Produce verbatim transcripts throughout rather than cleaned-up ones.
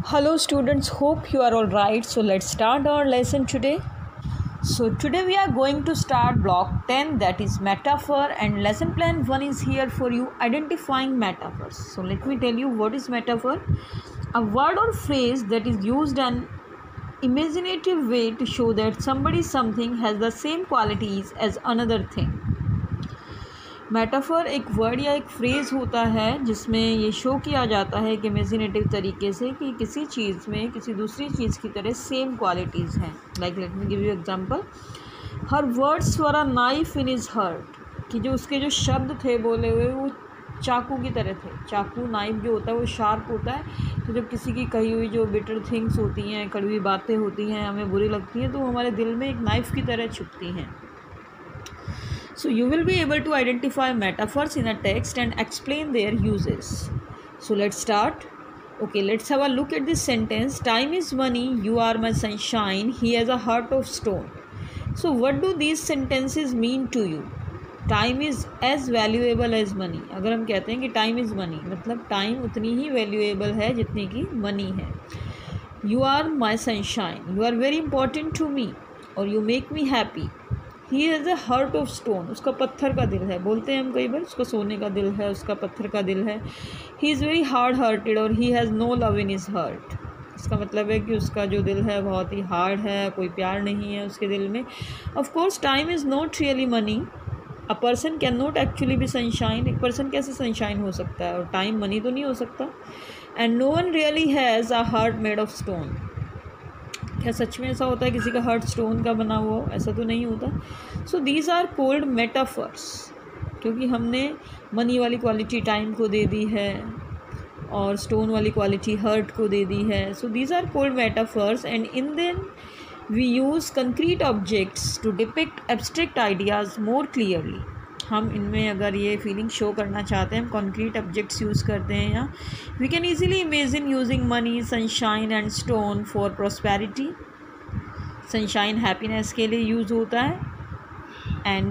Hello students, hope you are all right. So let's start our lesson today. So today we are going to start block ten, that is metaphor, and lesson plan one is here for you, identifying metaphors. So let me tell you what is metaphor. A word or phrase that is used an imaginative way to show that somebody something has the same qualities as another thing. Metaphor एक word या एक phrase होता है जिसमें ये show किया जाता है एक इमेजिनेटिव तरीके से कि किसी चीज़ में किसी दूसरी चीज़ की तरह सेम क्वालिटीज़ हैं. Like let me give you example. Her words were a knife in his heart, कि जो उसके जो शब्द थे बोले हुए वो चाकू की तरह थे. चाकू नाइफ जो होता है वो शार्प होता है, तो जब किसी की कही हुई जो बिटर थिंग्स होती हैं, कड़वी बातें होती हैं, हमें बुरी लगती हैं, तो हमारे दिल में एक नाइफ़ की तरह छुपती हैं. So you will be able to identify metaphors in a text and explain their uses. So let's start. Okay, let's have a look at this sentence. Time is money, you are my sunshine, he has a heart of stone. So what do these sentences mean to you? Time is as valuable as money. अगर हम कहते हैं कि time is money, मतलब time उतनी ही valuable है जितनी की money है. You are my sunshine, you are very important to me, और you make me happy. He has a heart of stone, उसका पत्थर का दिल है. बोलते हैं हम कई बार उसका सोने का दिल है, उसका पत्थर का दिल है. He is very hard hearted और he has no love in his heart. इसका मतलब है कि उसका जो दिल है बहुत ही हार्ड है, कोई प्यार नहीं है उसके दिल में. Of course time is not really money. A person can not actually be sunshine. एक पर्सन कैसे सनशाइन हो सकता है, और टाइम मनी तो नहीं हो सकता. And no one really has a heart made of stone. क्या सच में ऐसा होता है किसी का हार्ट स्टोन का बना हुआ हो? ऐसा तो नहीं होता. So these are called metaphors, क्योंकि हमने मनी वाली क्वालिटी टाइम को दे दी है और स्टोन वाली क्वालिटी हर्ट को दे दी है. So these are called metaphors and in them we use concrete objects to depict abstract ideas more clearly. हम इनमें अगर ये फीलिंग शो करना चाहते हैं, हम कॉन्क्रीट ऑब्जेक्ट्स यूज़ करते हैं. यहाँ we can easily imagine using money, sunshine and stone for prosperity. Sunshine happiness के लिए यूज़ होता है. एंड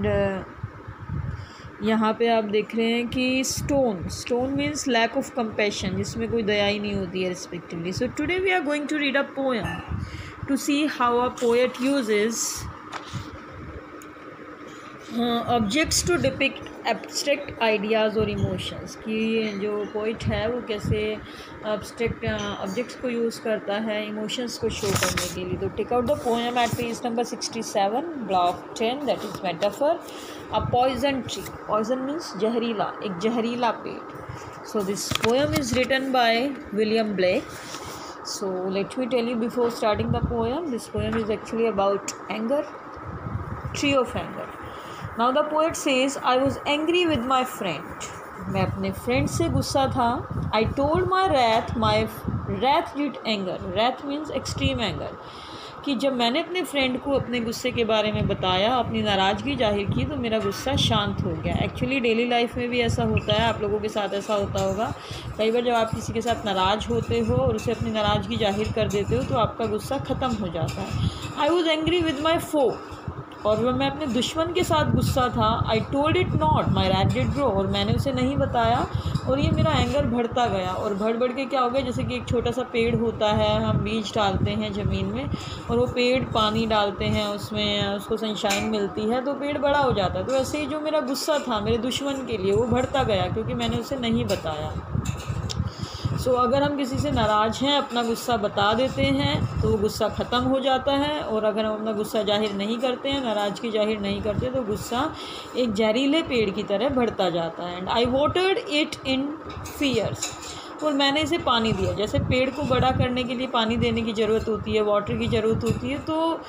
uh, यहाँ पे आप देख रहे हैं कि stone stone means lack of compassion, जिसमें कोई दया ही नहीं होती है respectively. So today we are going to read a poem to see how a poet uses objects to depict abstract ideas और इमोशंस. कि जो पोइट है वो कैसे एब्स्ट्रैक्ट ऑब्जेक्ट्स को यूज़ करता है इमोशंस को शो करने के लिए. तो take out the poem at page number sixty seven, block ten, that is metaphor. A poison tree. Poison means जहरीला, एक जहरीला पेड़. So this poem is written by William Blake. So let me tell you before starting the poem, this poem is actually about anger, tree of anger. Now the poet says, I was angry with my friend. मैं अपने friend से गुस्सा था. I told my wrath, my wrath did anger. Wrath means extreme anger. कि जब मैंने अपने friend को अपने गुस्से के बारे में बताया, अपनी नाराज़गी जाहिर की, तो मेरा गुस्सा शांत हो गया. एक्चुअली डेली लाइफ में भी ऐसा होता है, आप लोगों के साथ ऐसा होता होगा. कई बार जब आप किसी के साथ नाराज़ होते हो और उसे अपनी नाराज़गी जाहिर कर देते हो, तो आपका गुस्सा ख़त्म हो जाता है. I was angry with my foe, और वह मैं अपने दुश्मन के साथ गुस्सा था. I told it not, my wrath did grow, और मैंने उसे नहीं बताया, और ये मेरा एंगर बढ़ता गया. और बढ़ बढ़ के क्या हो गया, जैसे कि एक छोटा सा पेड़ होता है, हम बीज डालते हैं ज़मीन में, और वो पेड़ पानी डालते हैं उसमें, उसको सनशाइन मिलती है, तो पेड़ बड़ा हो जाता है. तो ऐसे ही जो मेरा गुस्सा था मेरे दुश्मन के लिए, वो बढ़ता गया क्योंकि मैंने उसे नहीं बताया. सो so, अगर हम किसी से नाराज़ हैं, अपना गुस्सा बता देते हैं, तो वो गुस्सा ख़त्म हो जाता है. और अगर हम अपना गुस्सा जाहिर नहीं करते हैं, नाराज़गी जाहिर नहीं करते, तो गुस्सा एक जहरीले पेड़ की तरह बढ़ता जाता है. And I watered it in fears, और मैंने इसे पानी दिया. जैसे पेड़ को बड़ा करने के लिए पानी देने की ज़रूरत होती है, वाटर की ज़रूरत होती है. तो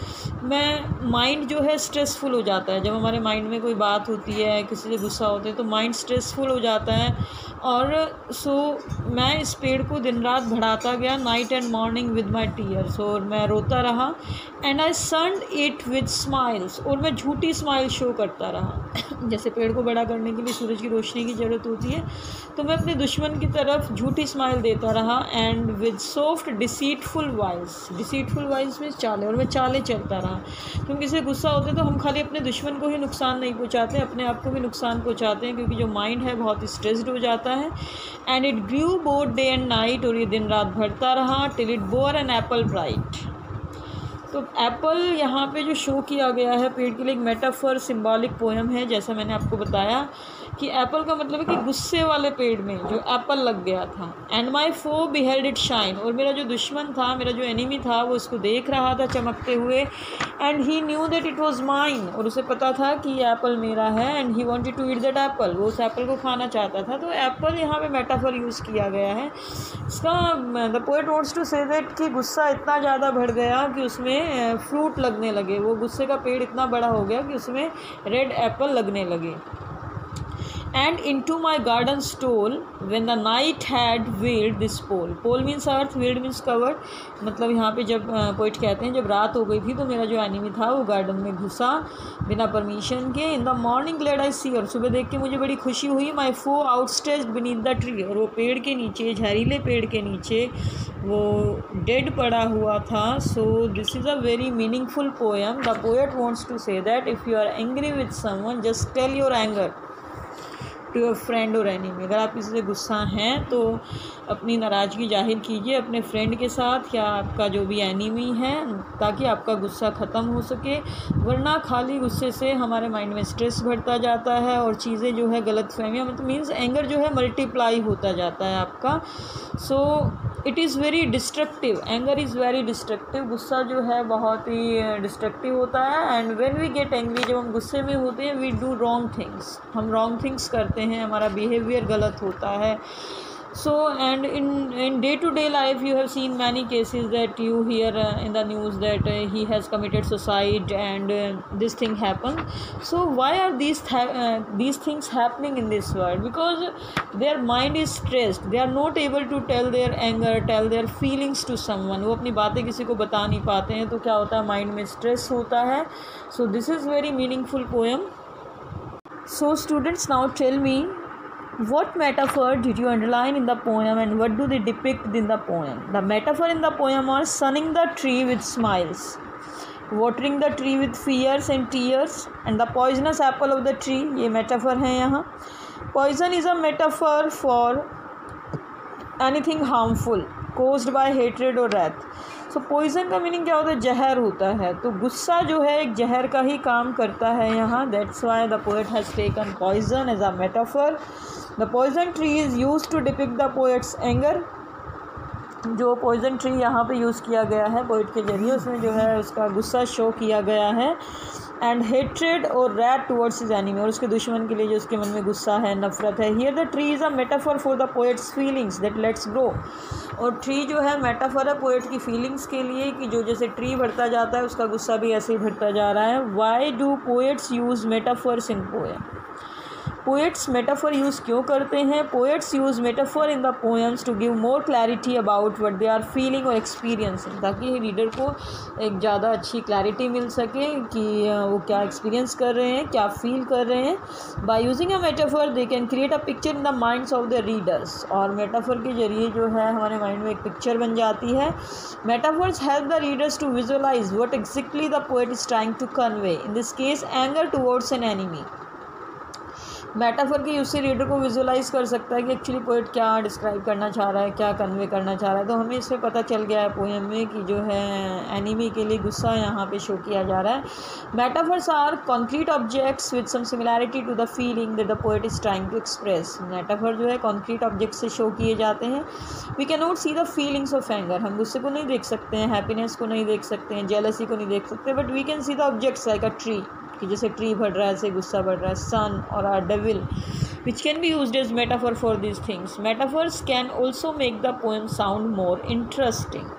मैं माइंड जो है स्ट्रेसफुल हो जाता है. जब हमारे माइंड में कोई बात होती है, किसी से गुस्सा होता है, तो माइंड स्ट्रेसफुल हो जाता है. और सो मैं इस पेड़ को दिन रात बढ़ाता गया, night and morning with my tears, और मैं रोता रहा. And I sunned it with smiles, और मैं झूठी स्माइल शो करता रहा. जैसे पेड़ को बड़ा करने के लिए सूरज की रोशनी की ज़रूरत होती है, तो मैं अपने दुश्मन की तरफ झूठी झूठी स्माइल देता रहा, and with soft deceitful voice, deceitful voice में चालें, और मैं चालें चलता रहा। क्योंकि इससे गुस्सा होते तो हम खाली अपने दुश्मन को ही नुकसान नहीं पहुंचाते, अपने आप को भी नुकसान पहुंचाते हैं, क्योंकि जो माइंड है बहुत स्ट्रेस्ड हो जाता है। And it grew both day and night, और ये दिन रात बढ़ता रहा, till it bore an apple bright. तो एप्पल यहाँ पे जो शो किया गया है पेड़ के लिए एक मेटाफर सिंबॉलिक पोएम है, जैसा मैंने आपको बताया कि एप्पल का मतलब है कि गुस्से वाले पेड़ में जो एप्पल लग गया था। And my foe beheld it shine, और मेरा जो दुश्मन था, मेरा जो एनिमी था, वो इसको देख रहा था चमकते हुए। And he knew that it was mine, और उसे पता था कि ये एप्पल मेरा है। And he wanted to eat that apple, वो उस एप्पल को खाना चाहता था। तो एप्पल यहाँ पे मेटाफर यूज़ किया गया है। इसका the poet wants to say that कि गुस्सा इतना ज़्यादा बढ़ गया कि उसमें फ्रूट लगने लगे, वो गुस्से का पेड़ इतना बड़ा हो गया कि उसमें रेड एप्पल लगने लगे। And into my garden stole when the night had veiled this pole, pole means earth, veiled means covered, मतलब यहाँ पे जब पोइट कहते हैं जब रात हो गई थी तो मेरा जो एनिमी था वो गार्डन में घुसा बिना परमिशन के। In the morning glad I see, और सुबह देख के मुझे बड़ी खुशी हुई। My foe outstretched beneath the tree, और वो पेड़ के नीचे, जहरीले पेड़ के नीचे वो डेड पड़ा हुआ था। So this is a very meaningful poem. The poet wants to say that if you are angry with someone, just tell your anger to your friend और एनिमी। अगर आप किसी से गुस्सा हैं तो अपनी नाराज़गी जाहिर कीजिए अपने फ्रेंड के साथ या आपका जो भी एनिमी है, ताकि आपका गुस्सा ख़त्म हो सके। वरना खाली गुस्से से हमारे माइंड में स्ट्रेस बढ़ता जाता है और चीज़ें जो है गलत फहमियाँ, मतलब मीन्स एंगर जो है मल्टीप्लाई होता जाता है आपका। So it is very destructive, anger is very destructive, गुस्सा जो है बहुत ही डिस्ट्रक्टिव होता है। And when we get angry, जब हम गुस्से में होते हैं, वी डू रॉन्ग थिंग्स, हम रॉन्ग थिंग्स करते हैं, हमारा बिहेवियर गलत होता है। So and in in day to day life you have seen many cases that you hear uh, in the news that uh, he has committed suicide and uh, this thing happened. So why are these th- uh, these things happening in this world? Because their mind is stressed, they are not able to tell their anger, tell their feelings to someone. वो अपनी बातें किसी को बता नहीं पाते हैं, तो क्या होता है, माइंड में स्ट्रेस होता है। So this is very meaningful poem. So students, now tell me, what metaphor did you underline in the poem and what do they depict in the poem? The metaphor in the poem are sunning the tree with smiles, watering the tree with fears and tears, and the poisonous apple of the tree. ये metaphor है यहाँ. Poison is a metaphor for anything harmful caused by hatred or wrath. So so, poison का meaning क्या होता है, जहर होता है। तो गुस्सा जो है एक जहर का ही काम करता है यहाँ। That's why the poet has taken poison as a metaphor. The poison tree is use to depict the poet's anger. जो पॉइज़न ट्री यहाँ पे यूज़ किया गया है पोएट के जरिए, उसमें जो है उसका गुस्सा शो किया गया है। एंड हेट्रेड और रैट टुवर्ड्स हिज एनिमी, और उसके दुश्मन के लिए जो उसके मन में गुस्सा है, नफरत है। Here the tree is a metaphor for the poet's feelings that lets grow. और ट्री जो है मेटाफर है पोएट की फीलिंग्स के लिए कि जो जैसे ट्री बढ़ता जाता है उसका गुस्सा भी ऐसे ही बढ़ता जा रहा है। Why do poets use metaphors in poem? Poets metaphor use क्यों करते हैं? Poets use metaphor in the poems to give more clarity about what they are feeling और एक्सपीरियंसिंग, ताकि रीडर को एक ज़्यादा अच्छी क्लैरिटी मिल सके कि वो क्या एक्सपीरियंस कर रहे हैं, क्या फील कर रहे हैं। By using a metaphor they can create a picture in the minds of the readers, और मेटाफर के जरिए जो है हमारे माइंड में एक पिक्चर बन जाती है। Metaphors help the readers to visualize what exactly the poet is trying to convey, in this case anger towards an enemy. Metaphor के यूज से रीडर को विजुअलाइज कर सकता है कि एक्चुअली पोएट क्या डिस्क्राइब करना चाह रहा है, क्या कन्वे करना चाह रहा है। तो हमें इसमें पता चल गया है पोएम में कि जो है एनिमी के लिए गुस्सा यहाँ पे शो किया जा रहा है। Metaphors are concrete objects with some similarity to the feeling that the poet is trying to express. Metaphor जो है कॉन्क्रीट ऑब्जेक्ट से शो किए जाते हैं। We can not see the feelings of anger, हम गुस्से को नहीं देख सकते हैं, हैप्पीनेस को नहीं देख सकते हैं, जेलसी को नहीं देख सकते, but we can see the objects like a tree, कि जैसे ट्री बढ़ रहा है ऐसे गुस्सा बढ़ रहा है। सन और a devil which can be used as metaphor for these things. Metaphors can also make the poem sound more interesting.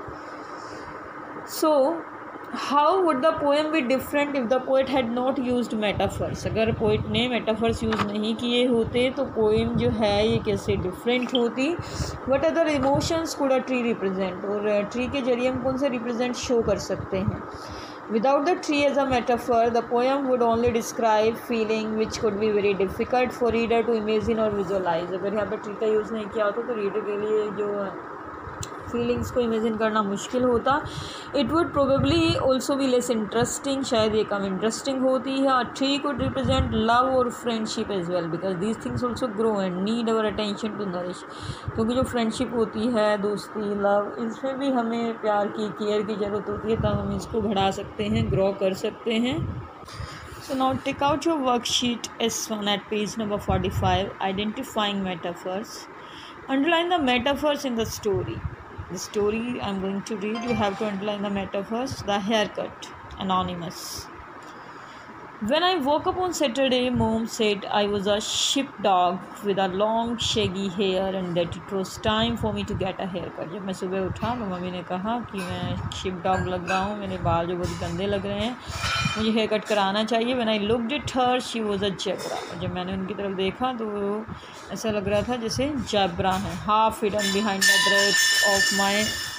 So how would the poem be different if the poet had not used metaphors? अगर poet ने metaphors use नहीं किए होते तो poem जो है ये कैसे डिफरेंट होती? What other emotions could a tree represent? और ट्री के जरिए हम कौन से रिप्रेजेंट शो कर सकते हैं? Without the tree as a metaphor, the poem would only describe feeling which could be very difficult for reader to imagine or visualize. अगर यहाँ पर ट्री का यूज़ नहीं किया होता तो रीडर के लिए जो फीलिंग्स को इमेजिन करना मुश्किल होता. इट वुड प्रोबेबली ऑल्सो भी लेस इंटरेस्टिंग, शायद ये कम इंटरेस्टिंग होती है. A tree could represent love और friendship as well because these things also grow and need our attention to nourish. क्योंकि जो फ्रेंडशिप होती है, दोस्ती, लव, इसमें भी हमें प्यार की, केयर की ज़रूरत होती है, तब हम इसको बढ़ा सकते हैं, ग्रो कर सकते हैं. So now take out your worksheet S one at page number forty-five, identifying metaphors. Underline the metaphors in the story. The story I'm going to read, you have to underline the metaphors. The haircut, anonymous. When I woke up on Saturday, Mom said I was a sheepdog with a long shaggy hair and that it was time for me to get a haircut. जब मैं सुबह उठा तो mummy ने कहा कि मैं sheep dog लग रहा हूँ, मेरे बाल जो बहुत गंदे लग रहे हैं, मुझे हेयर कट कराना चाहिए. When I looked at her, she was a zebra. जब मैंने उनकी तरफ देखा तो ऐसा लग रहा था जैसे जैबरा है. Half hidden behind the drapes of my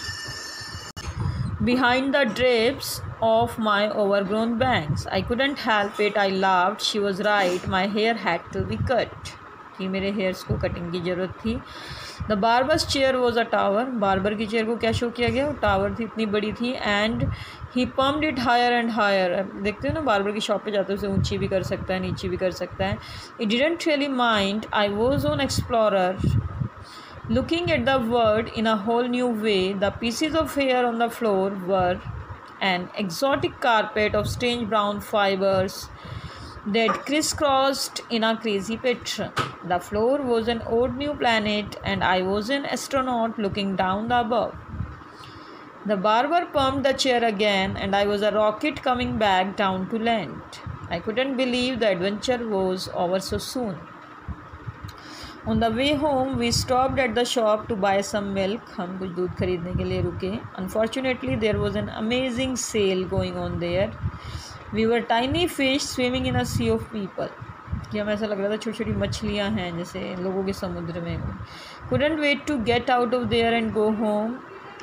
behind the drapes of my overgrown bangs. I couldn't help it. I laughed. She was right. My hair had to be cut. कि मेरे हेयर्स को cutting की ज़रूरत थी. The barber's chair was a tower. Barber की chair को क्या show किया गया? वो टावर थी, इतनी बड़ी थी. And he pumped it higher and higher. देखते हो ना, बार्बर की शॉप पे जाते हो, उसे ऊंची भी कर सकता है, नीची भी कर सकता है. It didn't really mind. I was on explorer looking at the world in a whole new way. The pieces of hair on the floor were an exotic carpet of strange brown fibers that crisscrossed in a crazy pattern. The floor was an odd new planet and I was an astronaut looking down the above. The barber pumped the chair again and I was a rocket coming back down to land. I couldn't believe the adventure was over so soon. On the way home, we stopped at the shop to buy some milk. हम कुछ दूध खरीदने के लिए रुके. Unfortunately, there was an amazing sale going on there. We were tiny fish swimming in a sea of people. कि हमें ऐसा लग रहा था छोटी छोटी मछलियाँ हैं जैसे लोगों के समुद्र में. Couldn't wait to get out of there and go home.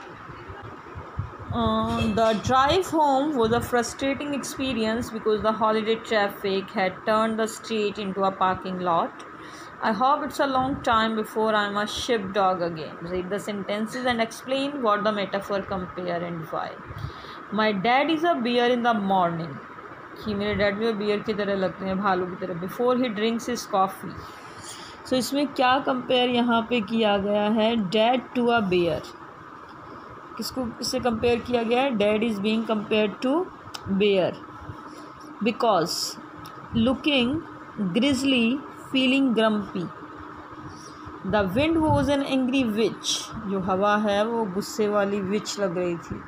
Uh, the drive home was a frustrating experience because the holiday traffic had turned the street into a parking lot. I hope it's a long time before I'm a sheepdog again. Read the sentences and explain what the metaphor compare and why. My dad is a bear in the morning. कि मेरे dad भी beer की तरह लगते हैं, भालू की तरह. Before he drinks his coffee. So इसमें क्या कंपेयर यहाँ पे किया गया है? Dad to a bear. किसको इससे कंपेयर किया गया है? Dad is being compare to bear because looking grizzly, feeling grumpy. The wind was an angry witch. जो हवा है वो गुस्से वाली विच लग रही थी.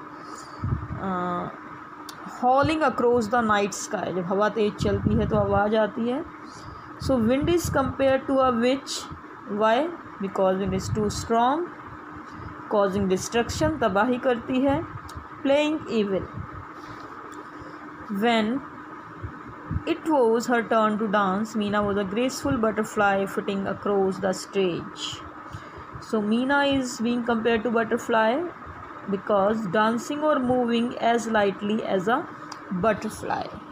howling across the night sky. जब हवा तेज चलती है तो आवाज़ आती है. So wind is compared to a witch. Why? Because wind is too strong, causing destruction, तबाही करती है. Playing evil. When it was her turn to dance, Meena was a graceful butterfly flitting across the stage. So Meena is being compared to butterfly because dancing or moving as lightly as a butterfly.